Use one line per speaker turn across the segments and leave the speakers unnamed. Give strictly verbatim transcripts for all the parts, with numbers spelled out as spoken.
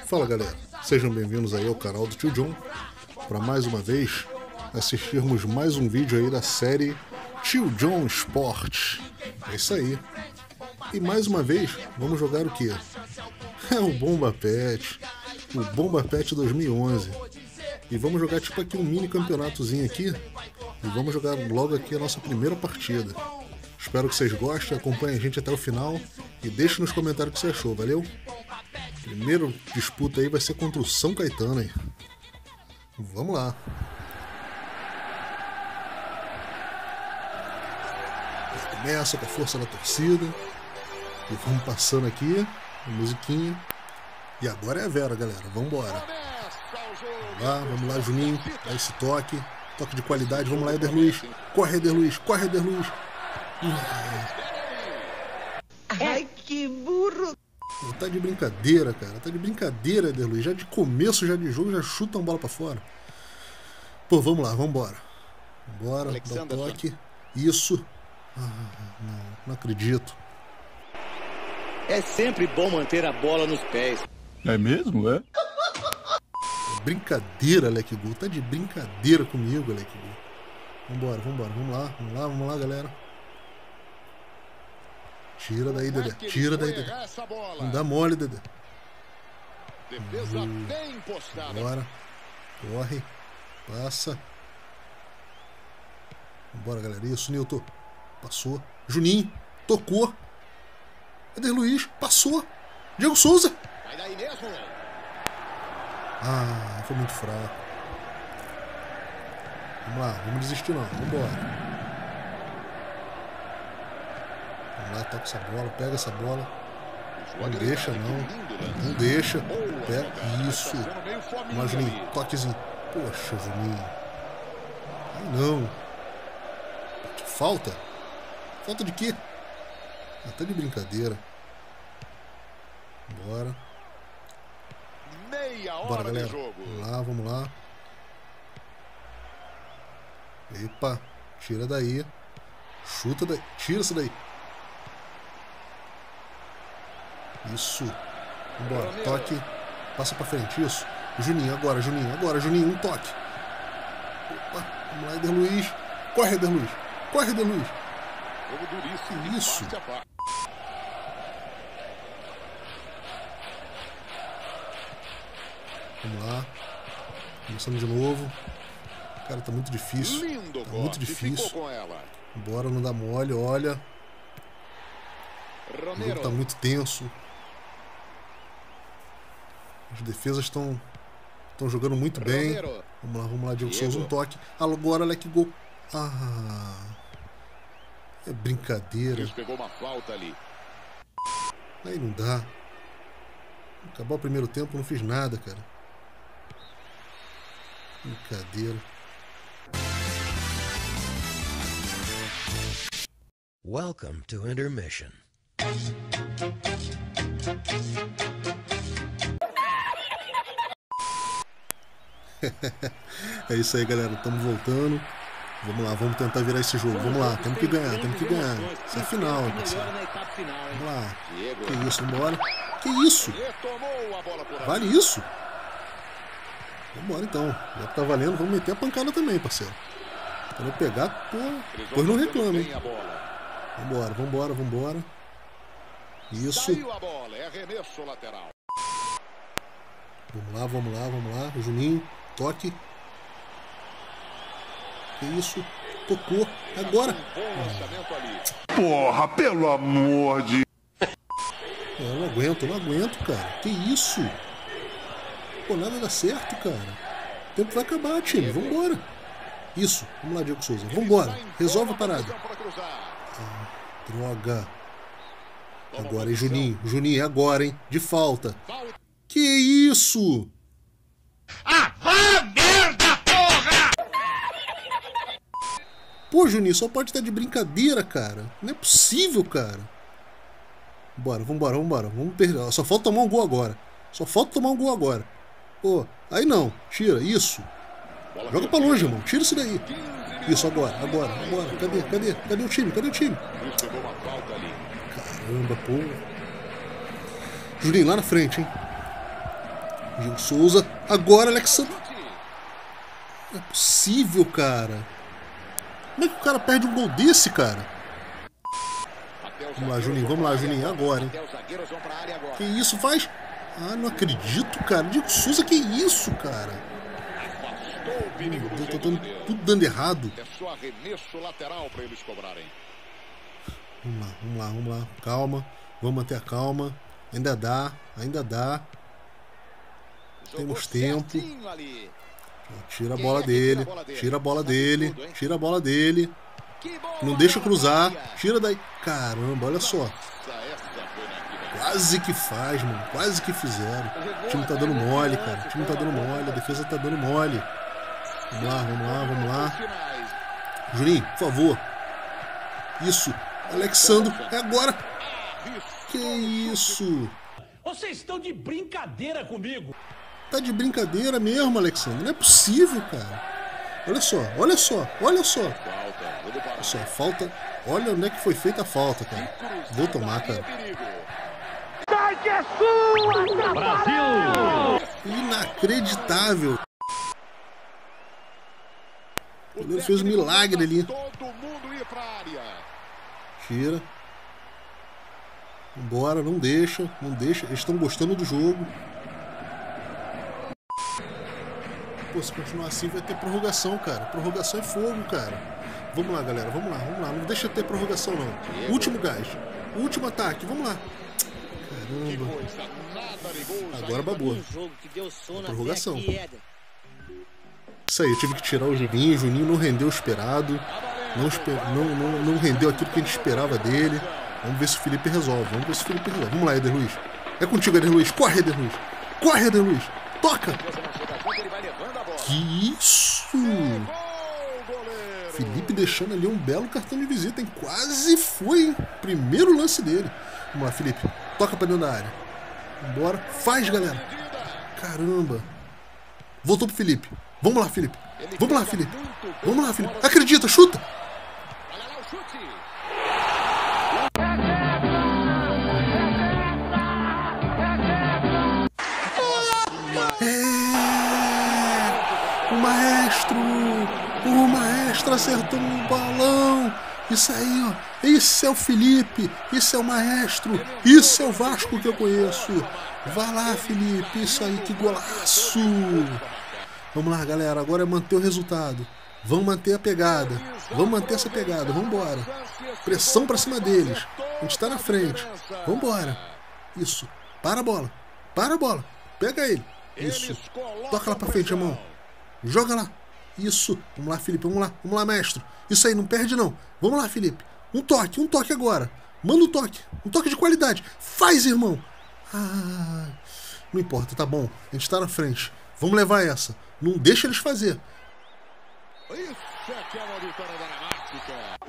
Fala galera, sejam bem-vindos aí ao canal do Tio John para mais uma vez assistirmos mais um vídeo aí da série Tio John Sports. É isso aí. E mais uma vez vamos jogar o que? É o Bomba Pet, o Bomba Pet dois mil e onze. E vamos jogar tipo aqui um mini campeonatozinho aqui e vamos jogar logo aqui a nossa primeira partida. Espero que vocês gostem, acompanhem a gente até o final e deixe nos comentários o que você achou, valeu? Primeiro disputa aí vai ser contra o São Caetano, hein? Vamos lá. Começa com a força da torcida. E vamos passando aqui, a musiquinha. E agora é a Vera, galera. Vamos embora. Vamos lá, vamos lá, Juninho. Dá esse toque. Toque de qualidade. Vamos lá, Eder Luiz. Corre, Eder Luiz. Corre, Eder Luiz.
Ai, que burro.
Tá de brincadeira, cara. Tá de brincadeira, Eder Luiz. Já de começo, já de jogo, já chuta uma bola pra fora. Pô, vamos lá, vamos embora. Vambora, dá um toque. Isso. Ah, não, não acredito.
É sempre bom manter a bola nos pés.
É mesmo, é?
Brincadeira, Alec Gol. Tá de brincadeira comigo, Alec Gol. Vambora, vambora. Vamos lá, vamos lá, vamos lá, galera. Tira daí, Dedé. Tira daí, Dedé. Não dá mole, Dedé. Bora. Corre. Passa. Vambora, galera. Isso, Nilton. Passou. Juninho. Tocou. Eder Luiz. Passou. Diego Souza. Ah, foi muito fraco. Vamos lá. Vamos desistir não. Vambora. Vamos lá, toca essa bola, pega essa bola. Não deixa, não. Não deixa. Pega. Isso. Vamos lá, Juninho. Toquezinho. Poxa, Juninho. Ah, não. Falta? Falta de quê? Ah, tá de brincadeira. Bora. Bora, galera. Vamos lá, vamos lá. Epa. Tira daí. Chuta daí. Tira isso daí. Isso. Vambora. Toque. Passa pra frente. Isso. Juninho, agora, Juninho. Agora, Juninho. Um toque. Opa. Vamos lá, Eder Luiz. Corre, Eder Luiz. Corre, Eder Luiz. Isso. Vamos lá. Começando de novo. Cara, tá muito difícil. Tá muito difícil. Bora, não dá mole, olha. O jogo tá muito tenso. As defesas estão estão jogando muito bem. Vamos lá, vamos lá, Diego Souza, um toque. Agora, Alec Gol. Ah, é brincadeira.
Pegou uma falta ali.
Aí não dá. Acabar o primeiro tempo, não fiz nada, cara. Brincadeira.
Welcome to intermission.
É isso aí, galera. Estamos voltando. Vamos lá, vamos tentar virar esse jogo. Vamos lá, temos que ganhar, temos que ganhar. Isso é final, pessoal. Vamos lá. Que isso, vambora. Que isso? Vale isso? Vambora então. Já que tá valendo, vamos meter a pancada também, parceiro. Quando eu pegar, pô, depois não reclama, hein? Vambora, vambora, vambora. Isso. Vamos lá, vamos lá, vamos lá. O Juninho, toque. Que isso? Tocou. Agora.
Porra, pelo amor de...
Eu não aguento, eu não aguento, cara. Que isso? Pô, nada dá certo, cara. O tempo vai acabar, time. Vambora. Isso. Vamos lá, Diego Souza. Vambora. Resolve a parada. Ah, droga. Agora, hein, Juninho. Juninho, é agora, hein? De falta. Que isso?
Ah, vá merda, porra!
Pô, Juninho, só pode estar de brincadeira, cara. Não é possível, cara. Bora, vambora, vambora. Vamos perder. Só falta tomar um gol agora. Só falta tomar um gol agora. Pô, aí não. Tira, isso. Joga pra longe, irmão. Tira isso daí. Isso, agora, agora, agora. Cadê, cadê? Cadê o time? Cadê o time? Caramba, pô. Juninho, lá na frente, hein? Diego Souza. Agora, Alexandre. Não é possível, cara. Como é que o cara perde um gol desse, cara? Vamos lá, Juninho. Vamos lá, Juninho. Agora, hein? Que isso faz? Ah, não acredito, cara. Diego Souza, que isso, cara? Eu tô dando, tudo dando errado. Vamos lá, vamos lá, vamos lá. Calma. Vamos manter a calma. Ainda dá, ainda dá. Temos tempo. Tira a bola dele. Tira a bola dele. Tira a bola dele. Não deixa cruzar. Tira daí. Caramba, olha só. Quase que faz, mano. Quase que fizeram. O time tá dando mole, cara. O time tá dando mole. A defesa tá dando mole. Vamos lá, vamos lá, vamos lá. Juninho, por favor. Isso. Alexandre, é agora. Que isso?
Vocês estão de brincadeira comigo.
Tá de brincadeira mesmo, Alexandre. Não é possível, cara. Olha só, olha só, olha só. Olha só, falta. Olha onde é que foi feita a falta, cara. Vou tomar, cara.
Brasil!
Inacreditável. O goleiro fez um milagre ali. Tira. Vambora, não deixa, não deixa. Eles estão gostando do jogo. Pô, se continuar assim vai ter prorrogação, cara. Prorrogação é fogo, cara. Vamos lá, galera, vamos lá, vamos lá. Não deixa ter prorrogação, não. Último gás. Último ataque, vamos lá. Caramba. Agora babou. Prorrogação. Isso aí, eu tive que tirar o Juninho. O Juninho não rendeu o esperado. Não, esper... não, não, não rendeu aquilo que a gente esperava dele. Vamos ver se o Felipe resolve. Vamos ver se o Felipe resolve. Vamos lá, Eder Luiz. É contigo, Eder Luiz. Corre, Eder Luiz. Corre, Eder Luiz. Toca. Que isso? Felipe deixando ali um belo cartão de visita, hein? Quase foi, hein? Primeiro lance dele. Vamos lá, Felipe. Toca pra dentro da área. Bora. Faz, galera. Caramba. Voltou pro Felipe. Vamos lá, Felipe. Vamos lá, Felipe. Vamos lá, Felipe. Acredita, chuta. É, o maestro, o maestro acertou um balão. Isso aí, ó. Esse é o Felipe, isso é o maestro, isso é o Vasco que eu conheço. Vai lá, Felipe, isso aí, que golaço. Vamos lá, galera, agora é manter o resultado. Vamos manter a pegada. Vamos manter essa pegada, vamos embora. Pressão pra cima deles. A gente tá na frente. Vamos embora. Isso, para a bola, para a bola. Pega ele. Isso. Toca lá pra frente, irmão. Joga lá. Isso. Vamos lá, Felipe. Vamos lá. Vamos lá, mestre. Isso aí, não perde não. Vamos lá, Felipe. Um toque, um toque agora. Manda um toque. Um toque de qualidade. Faz, irmão. Ah, não importa, tá bom. A gente tá na frente. Vamos levar essa. Não deixa eles fazer.
Isso é que é uma vitória dramática.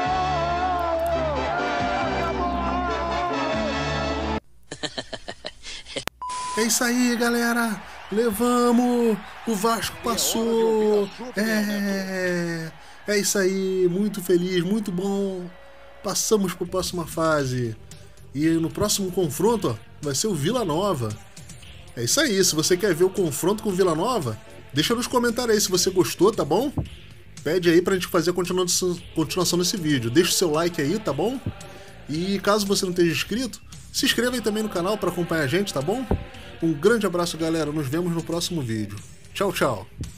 É isso aí, galera. Levamos. O Vasco passou. É. É isso aí. Muito feliz, muito bom. Passamos para a próxima fase. E no próximo confronto, ó, vai ser o Vila Nova. É isso aí. Se você quer ver o confronto com o Vila Nova, deixa nos comentários aí se você gostou, tá bom? Pede aí pra gente fazer a continuação, continuação desse vídeo. Deixa o seu like aí, tá bom? E caso você não esteja inscrito, se inscreva aí também no canal para acompanhar a gente, tá bom? Um grande abraço, galera. Nos vemos no próximo vídeo. Tchau, tchau.